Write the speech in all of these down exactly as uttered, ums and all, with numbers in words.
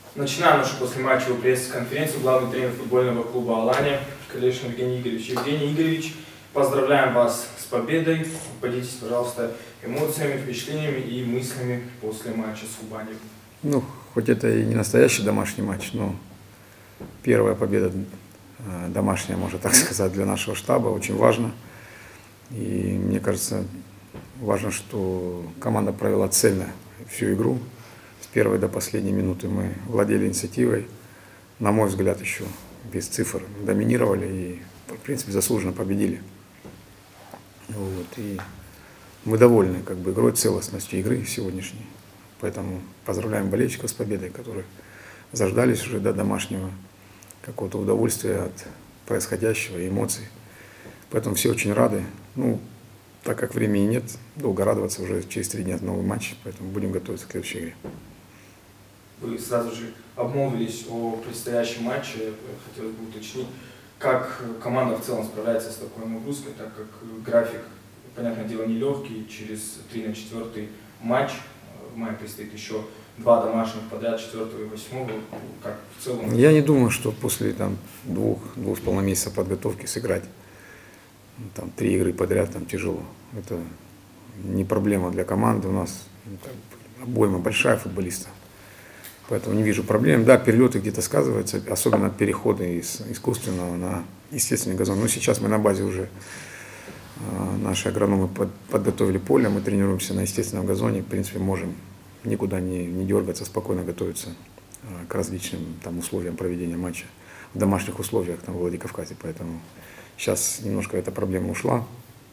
Начинаем нашу послематчевую пресс-конференцию. Главный тренер футбольного клуба «Алания» Колешин Евгений Игоревич. Евгений Игоревич, поздравляем вас с победой. Поделитесь, пожалуйста, эмоциями, впечатлениями и мыслями после матча с Кубанью. Ну, хоть это и не настоящий домашний матч, но первая победа домашняя, можно так сказать, для нашего штаба очень важно. И мне кажется, важно, что команда провела цельно всю игру. С первой до последней минуты мы владели инициативой. На мой взгляд, еще без цифр доминировали и, в принципе, заслуженно победили. Вот. И мы довольны как бы игрой, целостностью игры сегодняшней. Поэтому поздравляем болельщиков с победой, которые заждались уже до домашнего какого-то удовольствия от происходящего, эмоций. Поэтому все очень рады. Ну, так как времени нет, долго радоваться, уже через три дня новый матч, поэтому будем готовиться к следующей игре. Вы сразу же обмолвились о предстоящем матче. Хотелось бы уточнить, как команда в целом справляется с такой нагрузкой, так как график, понятное дело, нелегкий. Через три на четвертый матч в мае предстоит еще два домашних подряд, четвертого и восьмого. Как в целом? Я не думаю, что после там, двух, двух с половиной месяца подготовки сыграть там, три игры подряд там, тяжело. Это не проблема для команды. У нас ну, как бы, обойма большая футболистов. Поэтому не вижу проблем. Да, перелеты где-то сказываются, особенно переходы из искусственного на естественный газон. Но сейчас мы на базе уже, э, наши агрономы под, подготовили поле, мы тренируемся на естественном газоне. В принципе, можем никуда не, не дергаться, спокойно готовиться э, к различным там, условиям проведения матча в домашних условиях там, в Владикавказе. Поэтому сейчас немножко эта проблема ушла.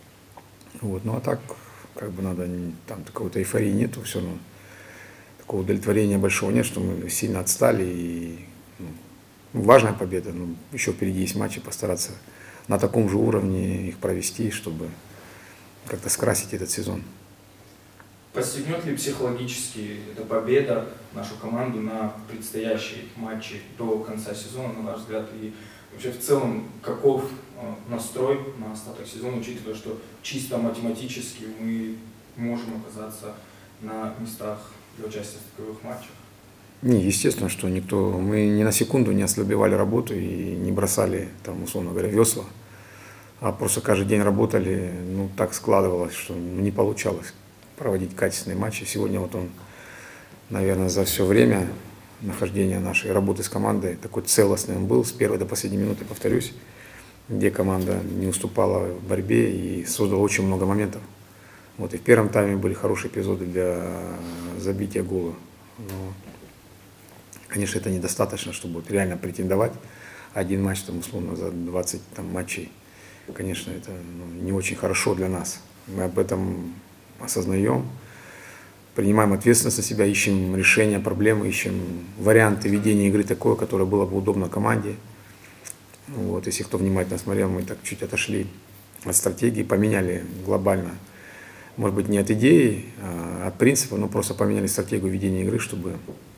Вот. Ну а так, как бы надо, там какой-то эйфории нету, все равно. Такого удовлетворения большого нет, что мы сильно отстали. И, ну, важная победа, но еще впереди есть матчи, постараться на таком же уровне их провести, чтобы как-то скрасить этот сезон. Подстегнет ли психологически эта победа нашу команду на предстоящие матчи до конца сезона, на ваш взгляд? И вообще в целом, каков настрой на остаток сезона, учитывая, что чисто математически мы можем оказаться на местах для участия в таковых матчах? Не, естественно, что никто, мы ни на секунду не ослабевали работу и не бросали, там, условно говоря, весла, а просто каждый день работали, ну, так складывалось, что не получалось проводить качественные матчи. Сегодня вот он, наверное, за все время нахождения нашей работы с командой такой целостный он был, с первой до последней минуты, повторюсь, где команда не уступала в борьбе и создала очень много моментов. Вот, и в первом тайме были хорошие эпизоды для забития гола. Но, конечно, это недостаточно, чтобы вот реально претендовать. Один матч, там, условно, за двадцать там, матчей, конечно, это ну, не очень хорошо для нас. Мы об этом осознаем, принимаем ответственность на себя, ищем решения проблемы, ищем варианты ведения игры такое, которое было бы удобно команде. Вот, если кто внимательно смотрел, мы так чуть отошли от стратегии, поменяли глобально. Может быть, не от идеи, а от принципа, но просто поменяли стратегию ведения игры, чтобы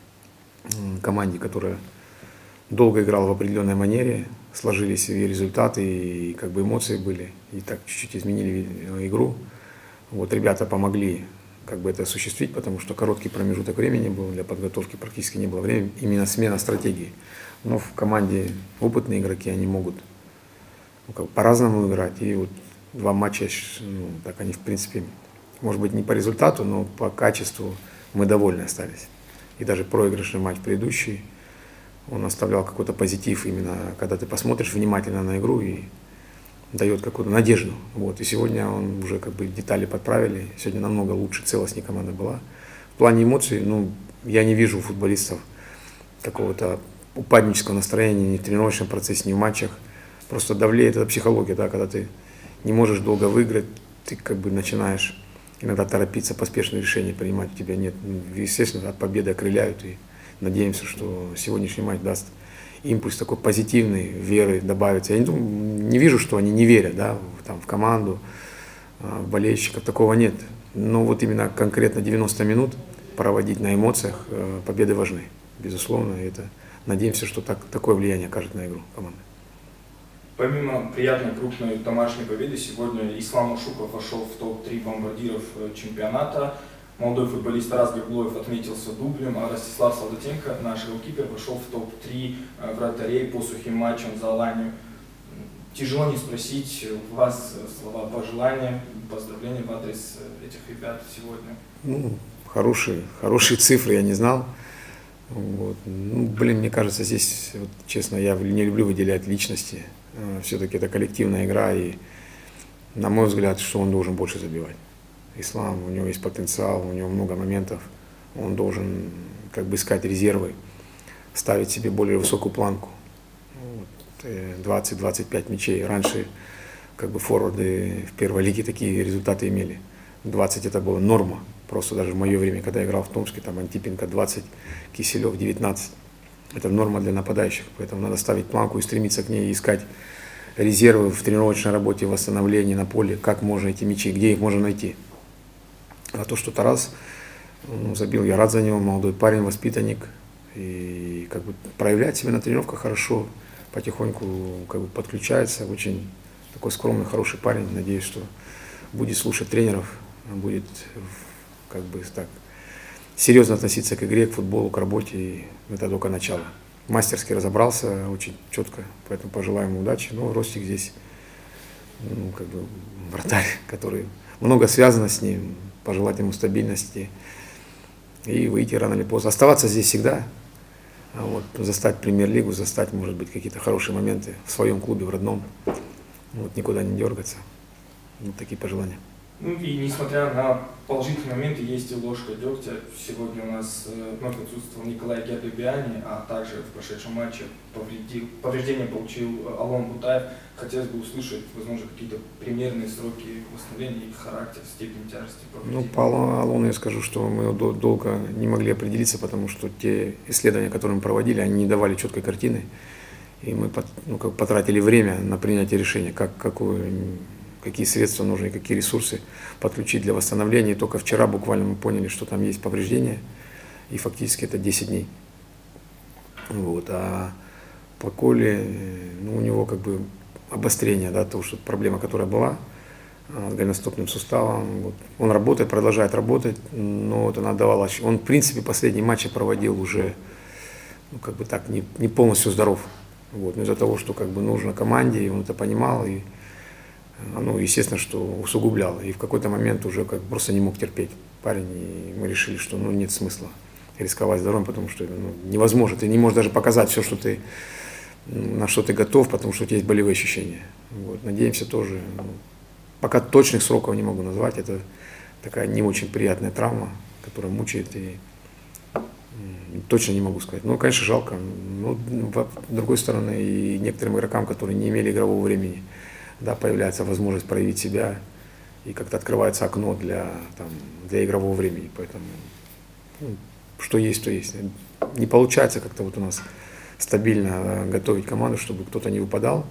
команде, которая долго играла в определенной манере, сложились ее результаты и как бы эмоции были, и так чуть-чуть изменили игру. Вот ребята помогли как бы это осуществить, потому что короткий промежуток времени был, для подготовки практически не было времени, именно смена стратегии. Но в команде опытные игроки, они могут ну, как, по-разному играть, и вот два матча, ну, так они в принципе, может быть, не по результату, но по качеству мы довольны остались. И даже проигрышный матч предыдущий, он оставлял какой-то позитив именно, когда ты посмотришь внимательно на игру и дает какую-то надежду. Вот. И сегодня он уже как бы детали подправили, сегодня намного лучше, целостнее команда была. В плане эмоций, ну, я не вижу у футболистов какого-то упаднического настроения ни в тренировочном процессе, ни в матчах. Просто давлеет эта психология, да, когда ты не можешь долго выиграть, ты как бы начинаешь иногда торопиться, поспешные решения принимать, у тебя нет. Естественно, от победы окрыляют, и надеемся, что сегодняшний матч даст импульс такой позитивный, веры добавится. Я не, думаю, не вижу, что они не верят, да, в, там, в команду, в болельщиков, такого нет. Но вот именно конкретно девяносто минут проводить на эмоциях, победы важны, безусловно. И это, надеемся, что так, такое влияние окажет на игру команды. Помимо приятной крупной домашней победы, сегодня Ислам Ушуков вошел в топ три бомбардиров чемпионата. молодой футболист Тарас Геглоев отметился дублем, а Ростислав Солдатенко, наш голкипер, вошел в топ три вратарей по сухим матчам за Аланию. Тяжело не спросить у вас слова пожелания, поздравления в адрес этих ребят сегодня. Ну, хорошие, хорошие цифры, я не знал. Вот. Ну, блин, мне кажется, здесь, вот, честно, я не люблю выделять личности. Все-таки это коллективная игра, и, на мой взгляд, что он должен больше забивать. Ислам, у него есть потенциал, у него много моментов. Он должен как бы искать резервы, ставить себе более высокую планку. двадцать-двадцать пять мячей. Раньше как бы форварды в первой лиге такие результаты имели. двадцать это была норма. Просто даже в мое время, когда я играл в Томске, там Антипенко двадцать, Киселев девятнадцать. Это норма для нападающих. Поэтому надо ставить планку и стремиться к ней, искать резервы в тренировочной работе, в восстановлении на поле, как можно эти мячи, где их можно найти. А то, что Тарас ну, забил, я рад за него, молодой парень, воспитанник. И как бы проявляет себя на тренировках хорошо, потихоньку как бы подключается. Очень такой скромный, хороший парень. Надеюсь, что будет слушать тренеров, будет как бы так серьезно относиться к игре, к футболу, к работе. И это только начало. Мастерски разобрался, очень четко, поэтому пожелаем ему удачи. Но Ростик здесь, ну, как бы вратарь, который много связано с ним. Пожелать ему стабильности и выйти рано или поздно. Оставаться здесь всегда, а вот, застать премьер-лигу, застать, может быть, какие-то хорошие моменты в своем клубе, в родном. Вот, никуда не дергаться. Вот такие пожелания. Ну и несмотря на положительные моменты, есть и ложка дегтя. Сегодня у нас вновь отсутствовал Николай Гердебиани, а также в прошедшем матче повредил, повреждение получил Алон Бутаев. Хотелось бы услышать, возможно, какие-то примерные сроки восстановления, их характер, степень тяжести повреждений. Ну, по Алону я скажу, что мы долго не могли определиться, потому что те исследования, которые мы проводили, они не давали четкой картины. И мы ну, как потратили время на принятие решения, как, какую, какие средства нужны, какие ресурсы подключить для восстановления. И только вчера буквально мы поняли, что там есть повреждения, и фактически это десять дней. Вот. А по Коле, ну, у него как бы обострение, да, то, что проблема, которая была с голеностопным суставом. Вот. Он работает, продолжает работать, но вот она давала. Он, в принципе, последние матчи проводил уже, ну, как бы так, не, не полностью здоров. Вот. Но из-за того, что как бы нужно команде, и он это понимал, и, ну, естественно, что усугубляло. И в какой-то момент уже как просто не мог терпеть парень, и мы решили, что ну, нет смысла рисковать здоровьем, потому что ну, невозможно. Ты не можешь даже показать все, что ты, на что ты готов, потому что у тебя есть болевые ощущения. Вот. Надеемся тоже. Ну, пока точных сроков не могу назвать. Это такая не очень приятная травма, которая мучает, и точно не могу сказать. Ну, конечно, жалко. Но, с другой стороны, и некоторым игрокам, которые не имели игрового времени, да, появляется возможность проявить себя, и как-то открывается окно для, там, для игрового времени. Поэтому ну, что есть, то есть. Не получается как-то вот у нас стабильно готовить команду, чтобы кто-то не выпадал.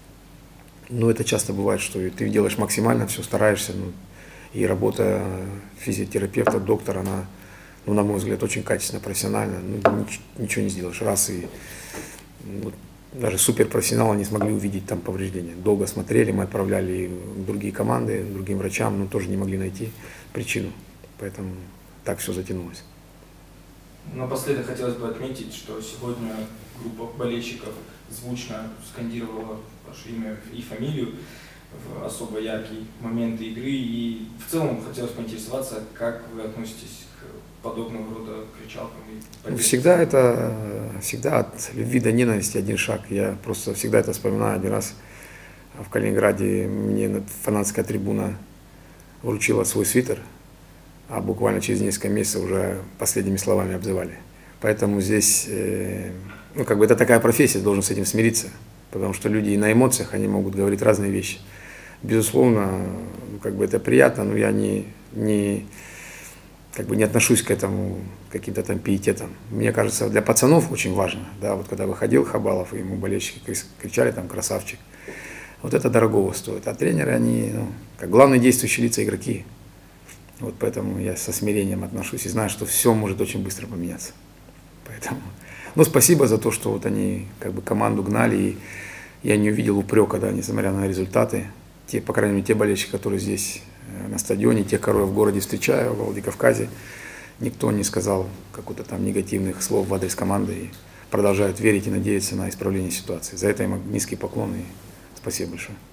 Но это часто бывает, что ты делаешь максимально, все стараешься. Ну, и работа физиотерапевта, доктора, она, ну, на мой взгляд, очень качественно, профессионально. Ну, ничего не сделаешь. Раз и вот, даже суперпрофессионалы не смогли увидеть там повреждения. Долго смотрели, мы отправляли в другие команды, другим врачам, но тоже не могли найти причину. Поэтому так все затянулось. Напоследок хотелось бы отметить, что сегодня группа болельщиков звучно скандировала ваше имя и фамилию в особо яркие моменты игры. И в целом хотелось поинтересоваться, как вы относитесь к подобного рода кричалкам и поддержке? Всегда это, всегда от любви до ненависти один шаг. Я просто всегда это вспоминаю. Один раз в Калининграде мне фанатская трибуна вручила свой свитер, а буквально через несколько месяцев уже последними словами обзывали. Поэтому здесь, ну, как бы это такая профессия, должен с этим смириться, потому что люди и на эмоциях, они могут говорить разные вещи. Безусловно, ну, как бы это приятно, но я не, не, как бы не отношусь к этому каким-то там пиететам. Мне кажется, для пацанов очень важно, да, вот когда выходил Хабалов, и ему болельщики кричали там «красавчик», вот это дорогого стоит. А тренеры, они, ну, как главные действующие лица игроки. Вот поэтому я со смирением отношусь и знаю, что все может очень быстро поменяться. Поэтому, ну, спасибо за то, что вот они как бы команду гнали, и я не увидел упрека, да, несмотря на результаты. Те, по крайней мере, те болельщики, которые здесь на стадионе, тех, кого я в городе встречаю, в Владикавказе, никто не сказал каких-то там негативных слов в адрес команды и продолжают верить и надеяться на исправление ситуации. За это им низкий поклон и спасибо большое.